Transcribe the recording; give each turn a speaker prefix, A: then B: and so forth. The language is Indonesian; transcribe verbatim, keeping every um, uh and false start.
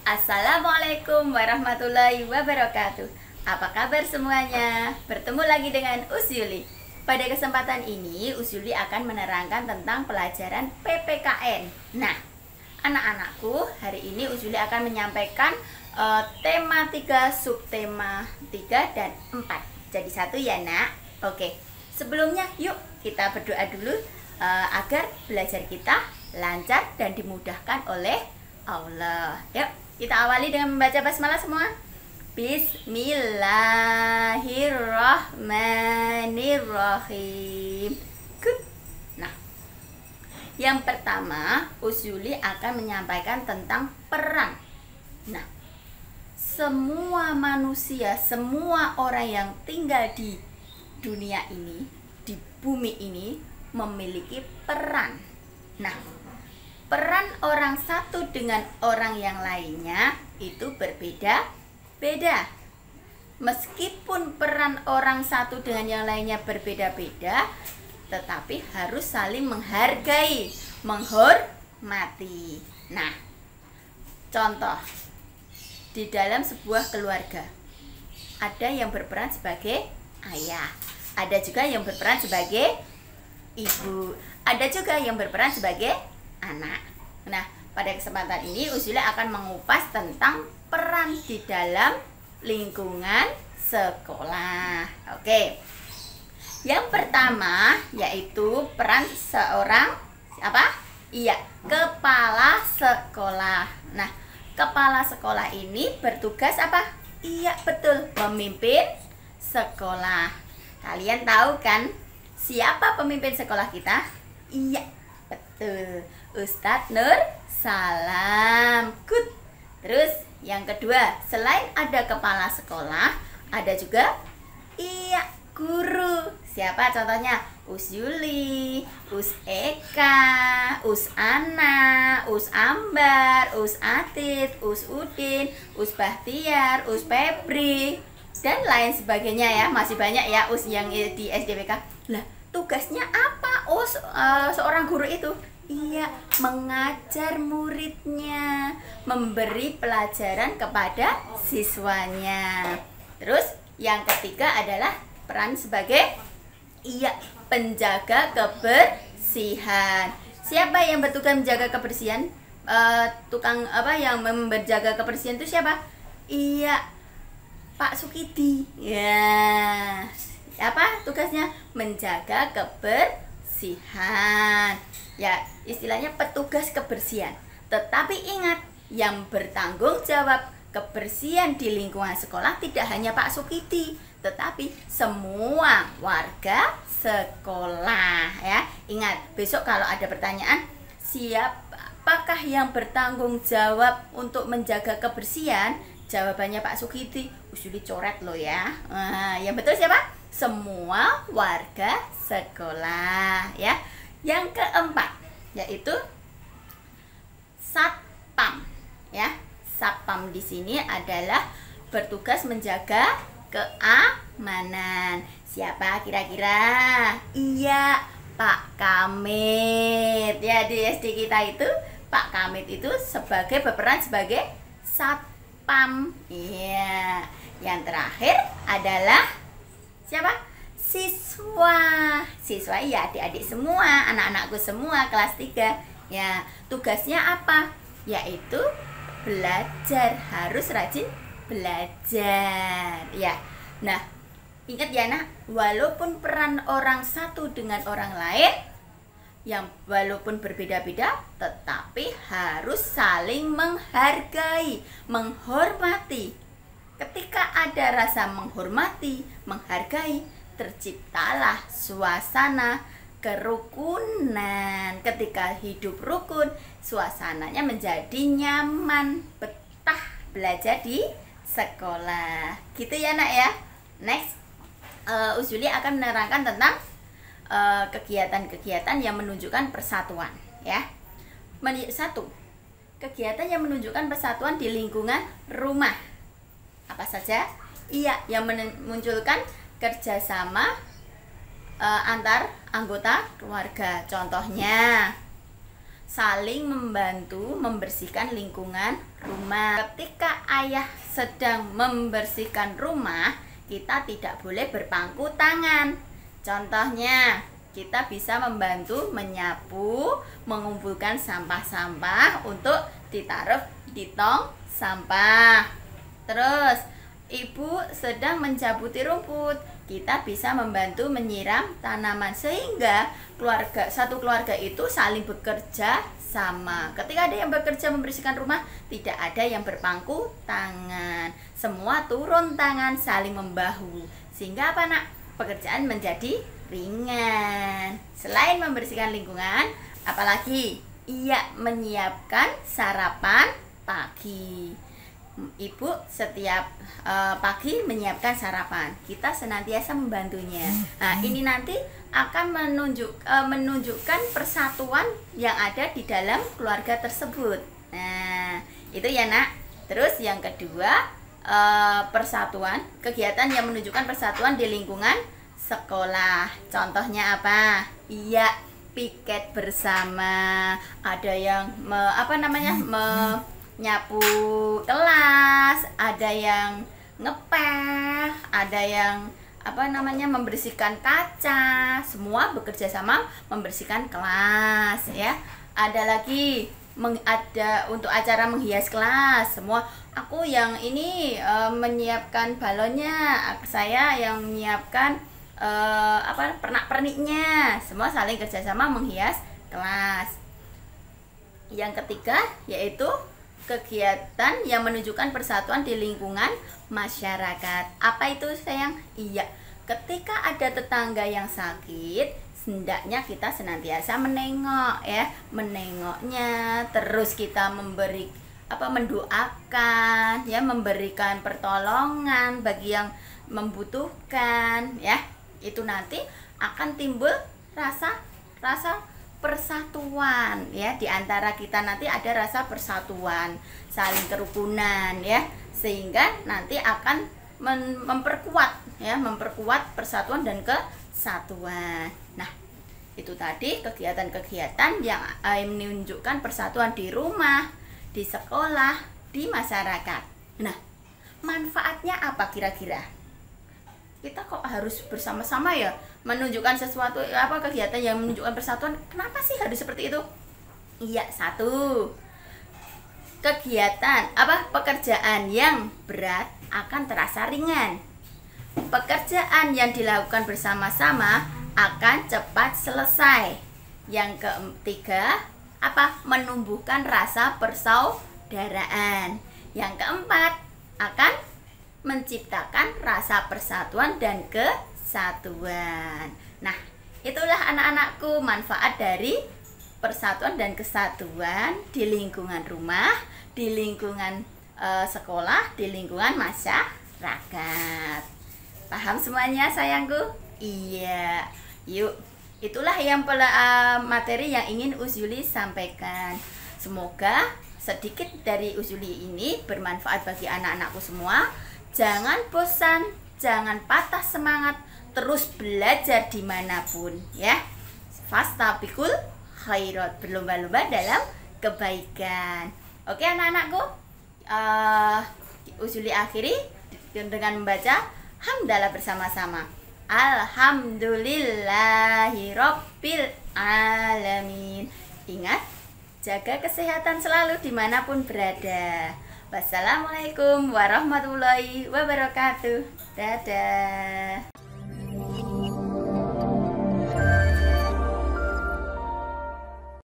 A: Assalamualaikum warahmatullahi wabarakatuh. Apa kabar semuanya? Bertemu lagi dengan Usyuli. Pada kesempatan ini Usyuli akan menerangkan tentang pelajaran P P K N. Nah, anak-anakku, hari ini Usyuli akan menyampaikan uh, tema tiga, subtema tiga dan empat. Jadi satu ya nak. Oke, sebelumnya yuk kita berdoa dulu uh, agar belajar kita lancar dan dimudahkan oleh Allah. Yuk kita awali dengan membaca basmalah semua. Bismillahirrahmanirrahim. Good. Nah, yang pertama Usyuli akan menyampaikan tentang peran. Nah, semua manusia, semua orang yang tinggal di dunia ini, di bumi ini memiliki peran. Nah, peran orang satu dengan orang yang lainnya itu berbeda-beda. Meskipun peran orang satu dengan yang lainnya berbeda-beda, tetapi harus saling menghargai, menghormati. Nah, contoh di dalam sebuah keluarga, ada yang berperan sebagai ayah, ada juga yang berperan sebagai ibu, ada juga yang berperan sebagai anak. Nah, pada kesempatan ini Usyuli akan mengupas tentang peran di dalam lingkungan sekolah. Oke. Yang pertama yaitu peran seorang apa? Iya, kepala sekolah. Nah, kepala sekolah ini bertugas apa? Iya, betul, memimpin sekolah. Kalian tahu kan siapa pemimpin sekolah kita? Iya, betul, Ustadz Nur Salam. Good. Terus yang kedua, selain ada kepala sekolah, ada juga iya guru. Siapa contohnya? Usyuli, Us Eka, Us Ana, Us Ambar, Us Atit, Us Udin, Us Bahtiar, Us Febri, dan lain sebagainya ya. Masih banyak ya Us yang di S D P K. Lah, tugasnya apa Us uh, seorang guru itu? Iya, mengajar muridnya, memberi pelajaran kepada siswanya. Terus yang ketiga adalah peran sebagai iya penjaga kebersihan. Siapa yang bertugas menjaga kebersihan? Uh, tukang apa yang menjaga kebersihan itu siapa? Iya, Pak Sukidi. Ya, apa tugasnya? Menjaga kebersihan. Ya, istilahnya petugas kebersihan. Tetapi ingat, yang bertanggung jawab kebersihan di lingkungan sekolah tidak hanya Pak Sukidi, tetapi semua warga sekolah ya. Ingat, besok kalau ada pertanyaan, siapakah yang bertanggung jawab untuk menjaga kebersihan? Jawabannya Pak Sukidi. Usyuli coret loh ya. Nah, yang betul siapa? Semua warga sekolah ya. Yang keempat yaitu satpam ya. Satpam di sini adalah bertugas menjaga keamanan. Siapa kira-kira? Iya, Pak Kamit. Ya, di S D kita itu Pak Kamit itu sebagai berperan sebagai satpam. Iya. Yang terakhir adalah siapa? Siswa. Siswa ya adik-adik semua, anak-anakku semua kelas tiga. Ya, tugasnya apa? Yaitu belajar, harus rajin belajar. Ya. Nah, ingat ya nak, walaupun peran orang satu dengan orang lain yang walaupun berbeda-beda, tetapi harus saling menghargai, menghormati. Ketika ada rasa menghormati, menghargai, terciptalah suasana kerukunan. Ketika hidup rukun, suasananya menjadi nyaman, betah belajar di sekolah. Gitu ya nak ya. Next, uh, Usyuli akan menerangkan tentang kegiatan-kegiatan uh, yang menunjukkan persatuan ya. Men satu, kegiatan yang menunjukkan persatuan di lingkungan rumah. Apa saja? Iya, yang memunculkan kerjasama uh, antar anggota keluarga. Contohnya saling membantu membersihkan lingkungan rumah. Ketika ayah sedang membersihkan rumah, kita tidak boleh berpangku tangan. Contohnya, kita bisa membantu menyapu, mengumpulkan sampah-sampah untuk ditaruh di tong sampah. Terus, ibu sedang mencabuti rumput, kita bisa membantu menyiram tanaman sehingga keluarga satu keluarga itu saling bekerja sama. Ketika ada yang bekerja membersihkan rumah, tidak ada yang berpangku tangan. Semua turun tangan saling membahu. Sehingga apa, Nak? Pekerjaan menjadi ringan. Selain membersihkan lingkungan, apalagi ia menyiapkan sarapan pagi. Ibu setiap uh, pagi menyiapkan sarapan, kita senantiasa membantunya. Nah, ini nanti akan menunjuk uh, menunjukkan persatuan yang ada di dalam keluarga tersebut. Nah, itu ya, Nak. Terus yang kedua, uh, persatuan, kegiatan yang menunjukkan persatuan di lingkungan sekolah. Contohnya apa? Iya, piket bersama. Ada yang me, apa namanya? Me, nyapu kelas, ada yang ngepel, ada yang apa namanya membersihkan kaca. Semua bekerja sama membersihkan kelas ya. Ada lagi meng, ada untuk acara menghias kelas. Semua aku yang ini e, menyiapkan balonnya, saya yang menyiapkan e, apa pernak-perniknya. Semua saling kerjasama menghias kelas. Yang ketiga yaitu kegiatan yang menunjukkan persatuan di lingkungan masyarakat. Apa itu, sayang? Iya, ketika ada tetangga yang sakit, hendaknya kita senantiasa menengok ya, menengoknya, terus kita memberi apa mendoakan ya, memberikan pertolongan bagi yang membutuhkan ya. Itu nanti akan timbul rasa rasa persatuan ya, di antara kita nanti ada rasa persatuan, saling kerukunan ya, sehingga nanti akan memperkuat ya, memperkuat persatuan dan kesatuan. Nah, itu tadi kegiatan-kegiatan yang eh, menunjukkan persatuan di rumah, di sekolah, di masyarakat. Nah, manfaatnya apa kira-kira? Kita kok harus bersama-sama ya menunjukkan sesuatu apa kegiatan yang menunjukkan persatuan? Kenapa sih harus seperti itu? Iya, satu, kegiatan apa pekerjaan yang berat akan terasa ringan. Pekerjaan yang dilakukan bersama-sama akan cepat selesai. Yang ketiga, apa? Menumbuhkan rasa persaudaraan. Yang keempat, akan menciptakan rasa persatuan dan kesatuan. Nah, itulah anak-anakku manfaat dari persatuan dan kesatuan di lingkungan rumah, di lingkungan e, sekolah, di lingkungan masyarakat. Paham semuanya, sayangku? Iya. Yuk, itulah yang uh, materi yang ingin Usyuli sampaikan. Semoga sedikit dari Usyuli ini bermanfaat bagi anak-anakku semua. Jangan bosan, jangan patah semangat, terus belajar dimanapun ya. Fastabiqul khairat, berlomba-lomba dalam kebaikan. Oke anak-anakku, uh, Usyuli akhiri dengan membaca hamdalah bersama-sama. Alhamdulillahirabbil alamin. Ingat, jaga kesehatan selalu dimanapun berada. Wassalamualaikum warahmatullahi wabarakatuh. Dadah.